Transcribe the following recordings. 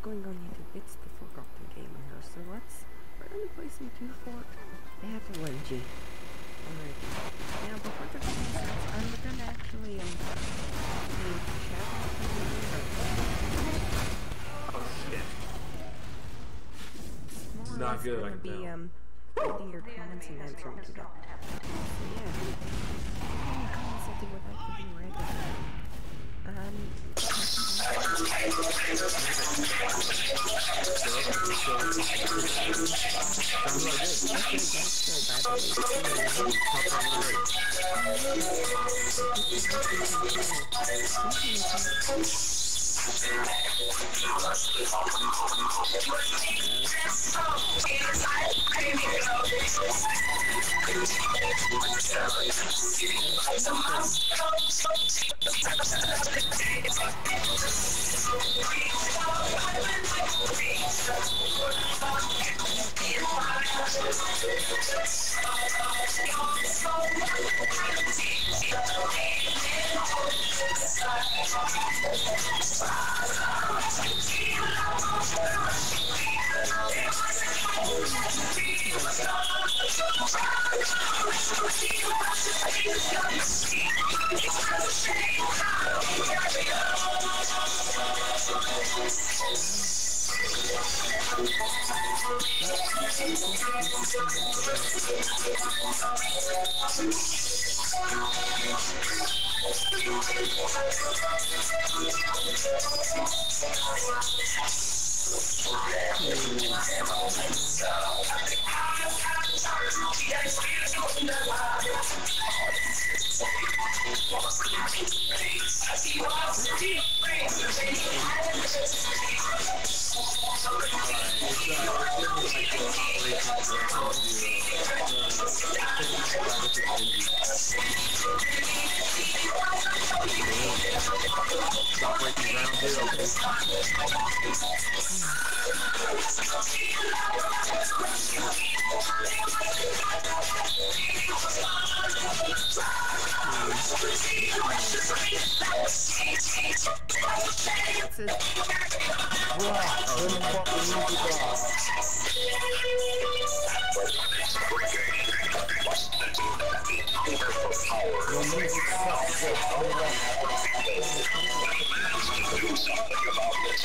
going on YouTube? It's the Forgotten Gamer here. So we're gonna play some 2-Fort Avalanche. Alright. Now before the game starts, I'm gonna actually chat Oh shit. It's not good, gonna be reading your comments and answering to them. So yeah. Any comments that you would like to be read? Stop breaking ground here, okay? Do something about the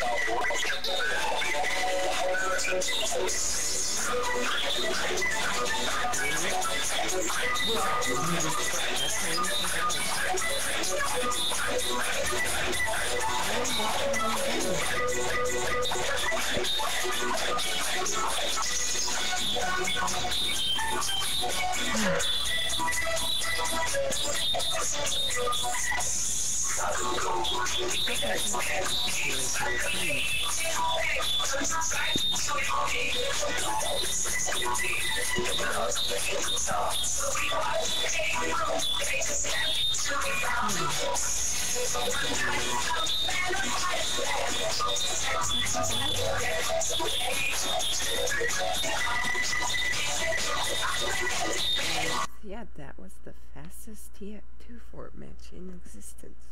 Yeah, that was the fastest Tf2 match in existence.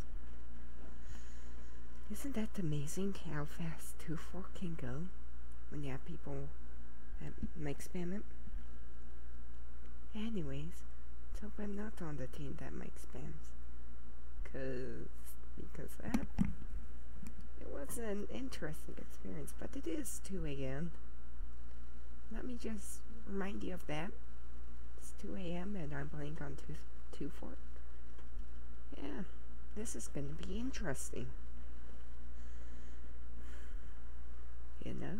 Isn't that amazing how fast 2-4 can go when you have people that make spam it? Anyways, let's hope I'm not on the team that makes spams. Because that, it was an interesting experience, but it is 2 AM. Let me just remind you of that. It's 2 AM and I'm playing on 2-4. Yeah, this is gonna be interesting. You know?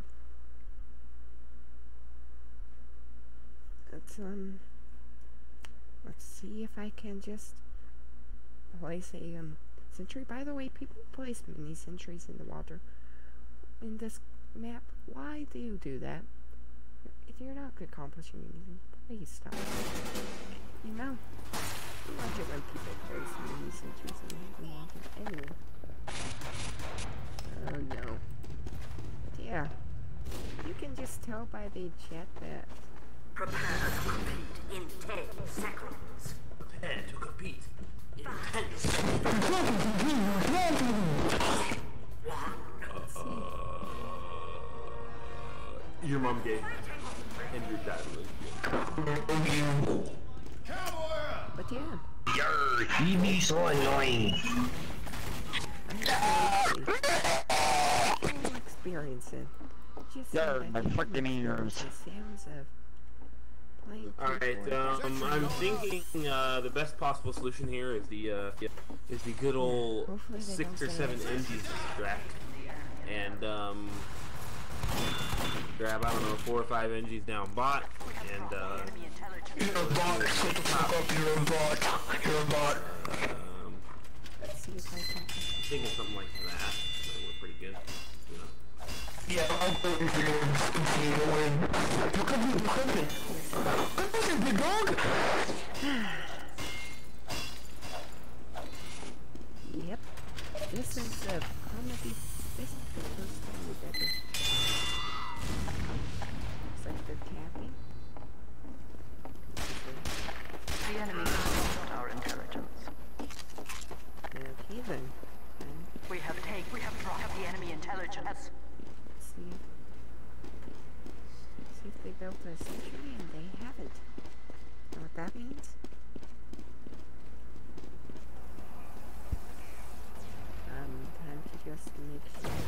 Let's see if I can just place a sentry. By the way, people place mini sentries in the water in this map. Why do you do that? If you're not accomplishing anything, please stop. You know, I like it when people place mini sentries in the water. Anyway. Oh no. But yeah, you can just tell by the chat that. Prepare to compete in 10 seconds. Prepare to compete in 10 Let's see. Your mom gave, and your dad was. But yeah. You're, he be so annoying. Full experience it. Just so You're that my you can fucking hear ears. the sounds of playing Alright, keyboard. I'm thinking the best possible solution here is the good old Hopefully they 6 or don't say 7 it. NGs distract. And grab, I don't know, 4 or 5 NGs down bot and You're a bot. Shut the fuck up. You're a bot. You're a bot. Let's see if I can. thinking something like that. That would work pretty good. You know. Yeah, I'm voting for you to win. Look at me, look at me. Look at me, big dog. Yep. This is comedy. This is the first time we've ever. Looks like they're capping. The enemy has lost our intelligence. Okay then. We have dropped the enemy intelligence. Let's see. See if they built a sentry and they haven't. Know what that means? Time to just make sure.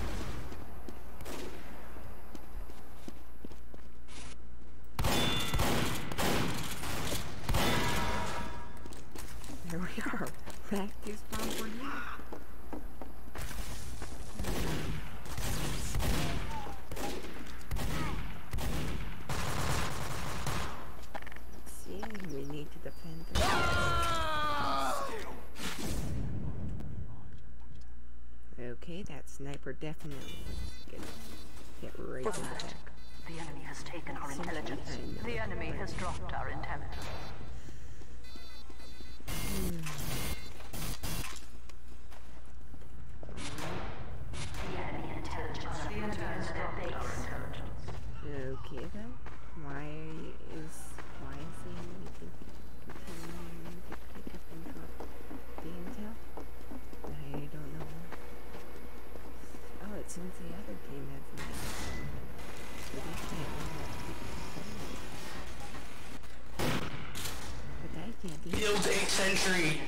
There we are. Back to spawn for you. Let's see, we need to defend this. Okay, that sniper definitely get right in the back. The enemy has taken our intelligence. The enemy has dropped our intelligence. The enemy intelligence. The enemy has dropped our intelligence. Okay then, why is the enemy continuing to pick up and drop the intel? I don't know. Oh, it seems the other team has it. So they can't but I can't either. Build a sentry.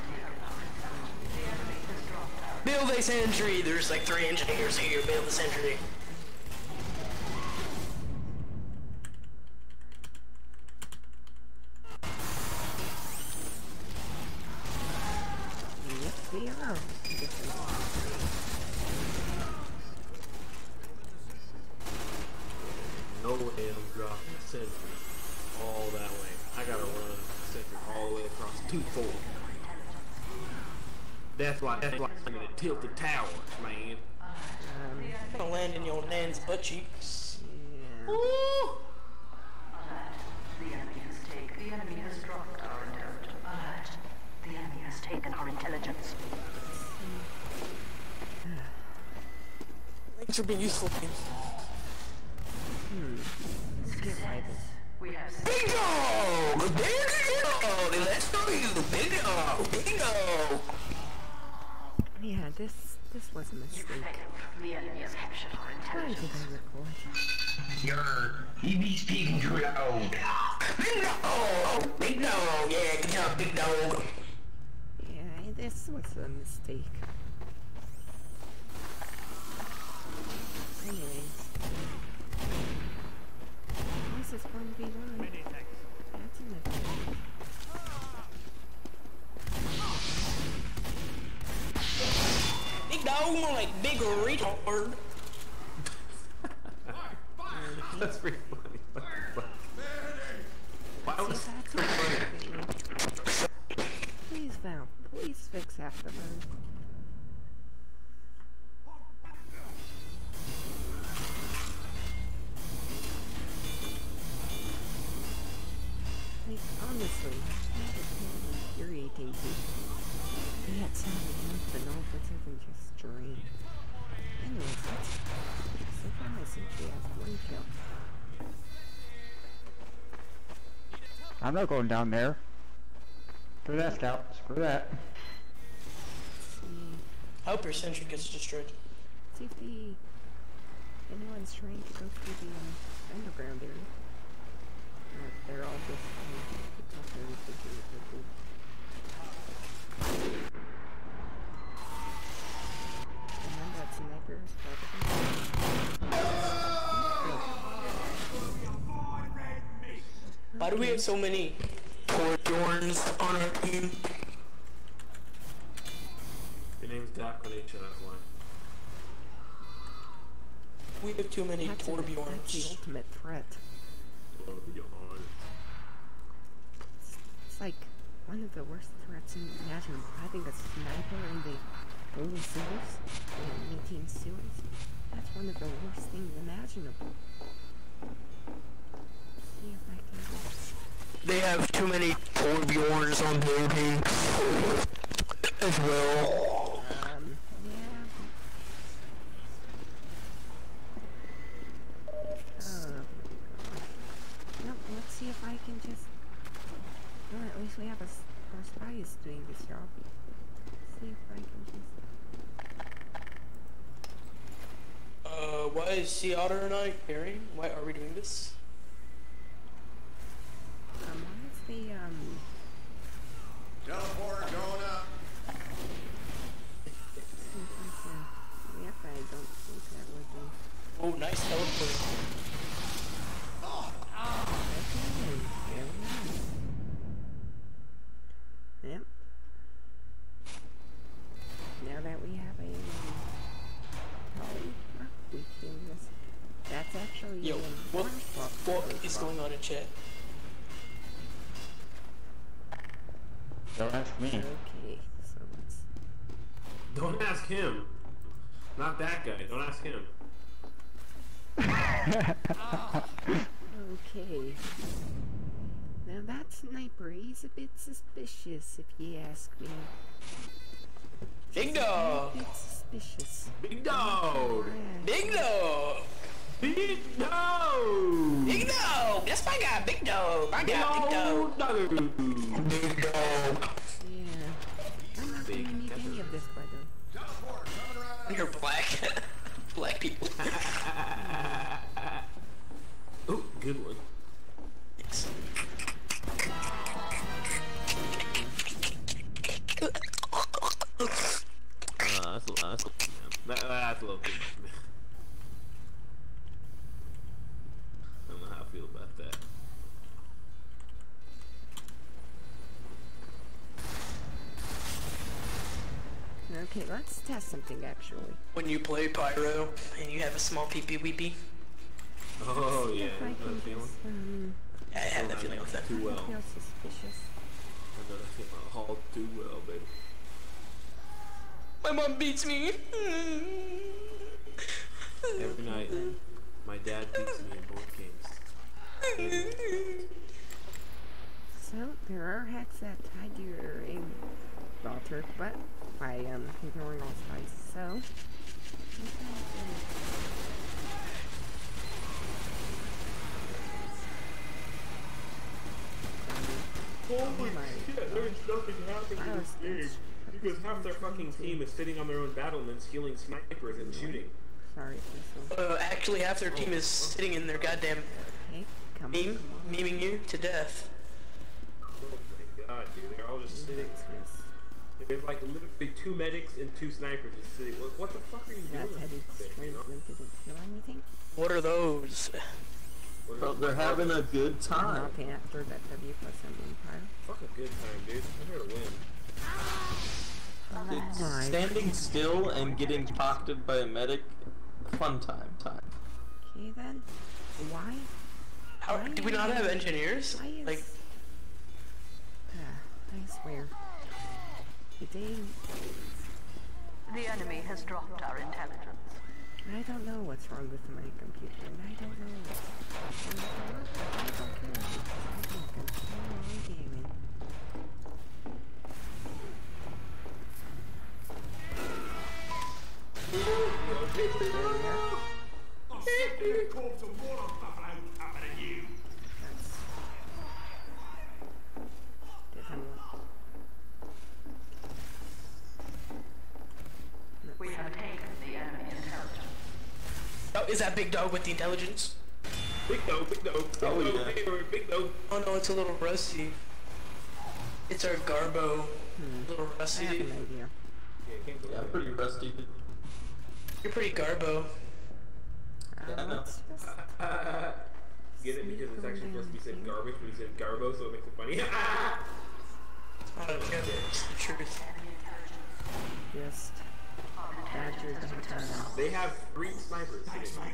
Build a sentry. There's like 3 engineers here. Build a sentry. Yes, we are. No way I'm dropping the sentry all that way. I gotta run the sentry all the way across 2-4. That's why I'm gonna tilt the towers, man. I'm gonna land in your nan's butt cheeks. Yeah. Woo! The enemy has dropped our intelligence. Alert. The enemy has taken our intelligence. Thanks for being useful, team. Let's get right in. We have Big dog! Big dog! Let's go, you big dog! Big dog! Yeah, this was a mistake. the enemy has captured our Why did intelligence. I record? He be speaking too loud. Big dog! Big dog! Yeah, good job, big dog. Yeah, this was a mistake. Anyways. This is 1v1. That's an advantage. Big dog, more like big retard. That's pretty funny. Why See, was that's what Please, Val. Please fix afterburn. Like, honestly, that is really infuriating to be at 7 and all of a sudden just drain. Anyways, so far my sentry has 1 kill. I'm not going down there. Screw that, Scout. Screw that. See, I hope your sentry gets destroyed. see if anyone guys trying to go through the underground area. They're all just and that sniper is Why do we have so many Torbjorns on our team? Your name's Doc when that's why. We have too many That's the Torbjorns. ultimate threat. It's like one of the worst threats imaginable. Having a sniper in the old sewers, and 18 sewers. That's one of the worst things imaginable. See if I can get... They have too many Torbjorns on their team as well. Yeah. No, let's see if I can just... Well, at least we have our spy is doing this job. Let's see if I can just... Why is Sea Otter and I pairing? Why are we doing this? Why is the, Teleporter going up. see if I can... Yep, I don't think that would be... Oh, nice teleport. Okay, there we are. Yep. Now that we have a we can just... That's actually... Yo, what is going on in chat? Don't ask me. Okay, so let's... Don't ask him. Not that guy. Don't ask him. Okay. Now that sniper, he's a bit suspicious if you ask me. Big A dog! bit suspicious. Big dog! Big dog! Big dog! Big dog! That's my guy, Big Dog! I got Big Dog! Big Dog! Yeah. I'm not Big gonna need any of this, by the way. Teleporter coming around. You're black. Black people. Oh, good one. Yes. That's a little too much, man. I don't know how I feel about that. Okay, let's test something actually. When you play Pyro and you have a small pee-pee weepee. Oh, yeah. If I You know can that feeling? just, I have that feeling with that. Too I well. feel suspicious. I know that feeling all too well, baby. My mom beats me. Every night, my dad beats me in both games. So, there are hacks that hide your aim filter, but by ignoring all spies, so... Holy shit, there's nothing happening in this game. Because half their fucking team is sitting on their own battlements, healing snipers and shooting. Sorry, this Actually, half their team is sitting in their goddamn okay, come meme, on. memeing you to death. Oh my god, dude, they're all just sitting. There's like literally 2 medics and 2 snipers just sitting. What the fuck are you That doing? headed straight didn't kill anything. What are those? Well, they're having a good time. Nothing after that W plus Empire. Fuck a good time, dude. I'm here to win. It's my standing still and getting pocketed by a medic. Fun time. Okay then. Why? How do we not have engineers? Why is... Like, I swear. They... The enemy has dropped our intelligence. I don't know what's wrong with my computer, and I don't know what's wrong with the work, but I don't care because I can continue on gaming. We have taken the enemy intelligence. Is that big dog with the intelligence? Big dog, big dog, big Oh, dog, yeah. big dog. Oh no, it's a little rusty. It's our Garbo. A little I rusty. have an idea. Yeah, can't go Yeah, that pretty way. rusty. You're pretty Garbo. Yeah, I know. Let's just Get it? Because it's actually supposed to be said garbage, but he said garbo, so it makes it funny. I don't care. It's the truth. just badger the town. They have 3 snipers sitting. Sweet.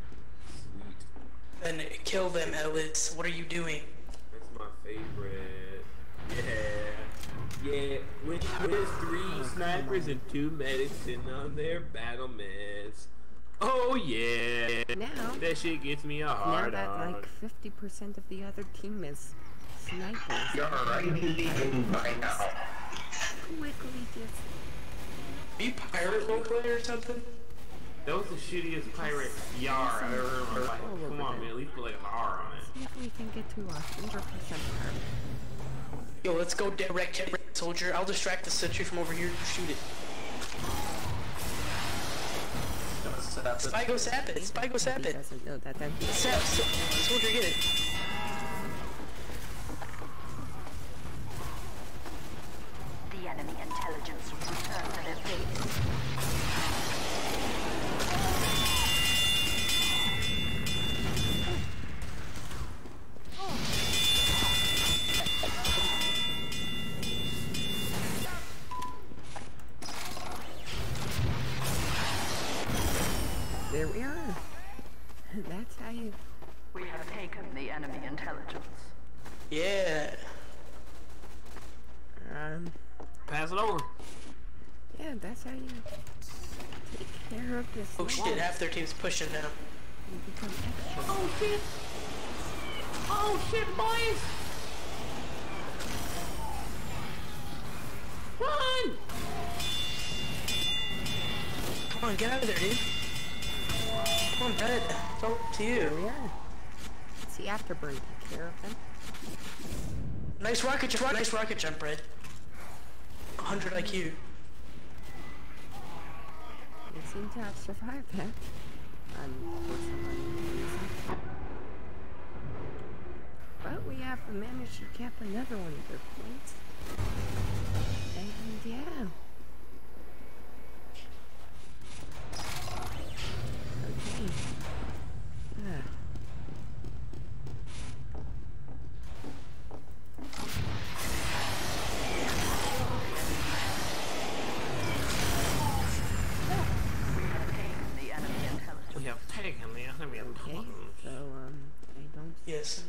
Then kill them, Ellis. What are you doing? That's my favorite. Yeah. Yeah. When there's 3 snipers and 2 medics sitting on their battle meds. Oh yeah. Now, That shit gets me a hard that on. like 50% of the other team is snipers, You're right leaving by now. quickly just Are you pirate roleplay or something? That was the shittiest pirate yar I've ever heard in my life. All over Come on, there. man. At least put like an R on it. see if we can get to 100% power. Yo, let's go direct hit, soldier. I'll distract the sentry from over here. Shoot it. Spy go sap it. Spy go sap He it. doesn't know that then. Sap, soldier, get it. The enemy intelligence will return to their base. There we are. That's how you. We have taken the enemy intelligence. Yeah. Pass it over. Yeah, that's how you take care of this. Oh shit, wall. half their team's pushing now. You become extra. Oh shit. Oh shit, boys. Run. Come on, get out of there, dude. Come on, Brett. It's all up to There you. we are. It's the afterburn. Take care of them. Nice rocket jump, Brett. 100 IQ. You seem to have survived that. For some unknown reason. But we have managed to cap another one of their points. And yeah. Okay. Ah. The enemy intelligence. We have taken the enemy Okay. So I don't Yes.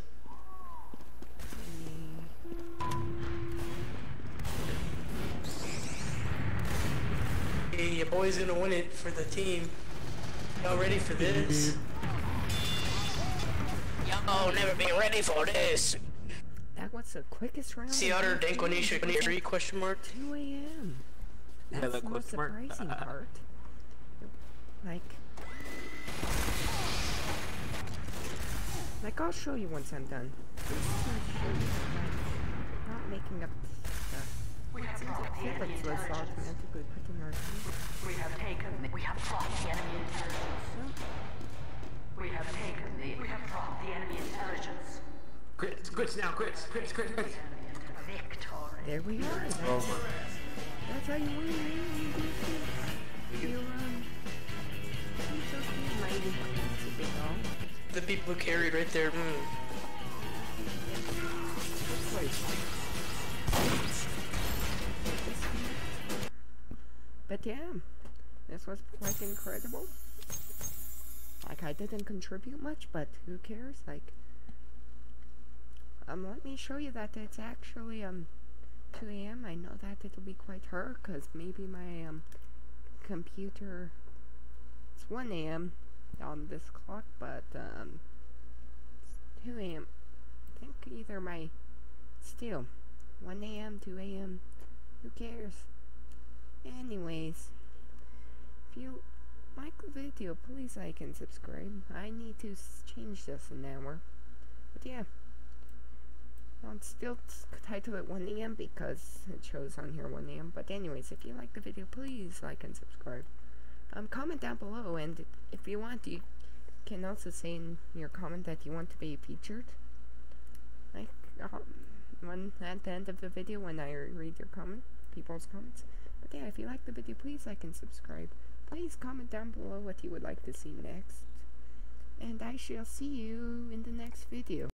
Hey, your boy's gonna win it for the team. Y'all ready for this? Y'all never be ready for this. That was the quickest round. See in other history. Dankonish 3 question mark? 2 a.m. That's that the most question mark. surprising part. Like I'll show you once I'm done. This is gonna show you that I'm not making up stuff. We have Seems brought like the enemy Felix was intelligence. automatically put in our team. We have brought the enemy intelligence. We have brought the enemy intelligence. Crits now, crits. Victory. There we are. That's how you win. You it's okay, mighty. It's a big all. The people who carried right there. But yeah, this was quite incredible. Like I didn't contribute much, but who cares? Like, let me show you that it's actually 2 a.m. I know that it'll be quite hard because maybe my computer. It's 1 a.m. on this clock, but it's 2 a.m. I think either my still 1 a.m. 2 a.m. Who cares? Anyways, if you like the video, please like and subscribe. I need to change this an hour. But yeah, I'll still title it 1 a.m. because it shows on here 1 a.m. But anyways, if you like the video, please like and subscribe. Comment down below, and if you want, you can also say in your comment that you want to be featured. Like, when at the end of the video when I read your people's comments. But yeah, if you like the video, please like and subscribe. Please comment down below what you would like to see next. And I shall see you in the next video.